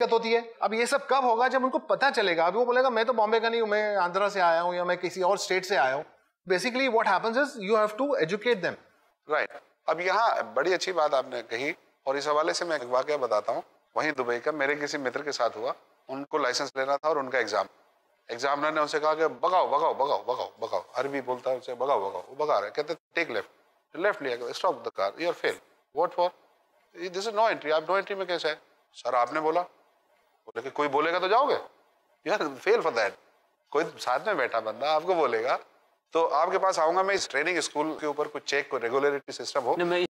दिक्कत होती है। अब ये सब कब होगा? जब उनको पता चलेगा। अभी वो बोलेगा मैं तो बॉम्बे का नहीं हूँ, मैं आंध्रा से आया हूँ या मैं किसी और स्टेट से आया हूँ। Basically what happens is you have to educate them. Right. अब यहाँ बड़ी अच्छी बात आपने कही और इस हवाले से मैं एक वाकया बताता हूँ। वहीं दुबई का मेरे किसी मित्र के साथ हुआ। उनको लाइसेंस लेना था और उनका एग्जामिनर ने उनसे कहा कि भगाओ भगाओ भगाओ भगाओ भगाओ। अरबी बोलता है उनसे, भगाओ भगाओ। वो भगा रहे, कहते टेक लेफ्ट लिया, stop the car, you are fail. What for? This is no entry. आप नो एंट्री में कैसे है? सर आपने बोला। बोले कि कोई बोलेगा तो जाओगे? यार फेल फॉर दैट। कोई साथ में बैठा बंदा आपको बोलेगा तो आपके पास आऊंगा मैं। इस ट्रेनिंग स्कूल के ऊपर कुछ चेक, को रेगुलरिटी सिस्टम हो।